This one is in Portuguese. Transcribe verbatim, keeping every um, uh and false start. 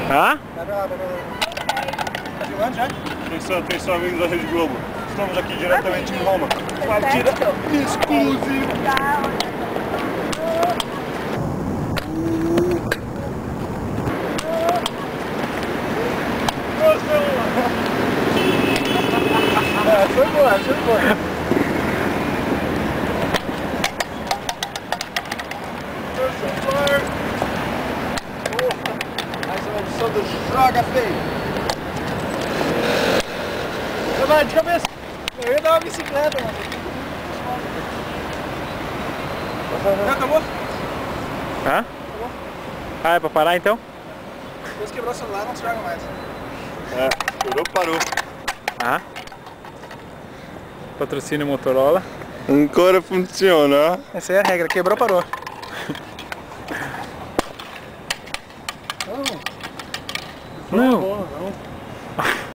Hã? Vai pra lá, vai pra lá. Tá filmando já? Atenção, atenção, amigos da Rede Globo. Estamos aqui diretamente em Roma. Partida exclusiva. É, foi boa, foi boa. Mais uma edição do Joga Feio. Vai, de cabeça. Eu ia dar uma bicicleta, mano. Já acabou? Hã? Acabou? Ah, é pra parar então? Depois quebrou o celular, não se joga mais. É, estourou, parou. Ah. Patrocínio Motorola. Agora funciona. Essa é a regra, quebrou, parou. Não. Não, não.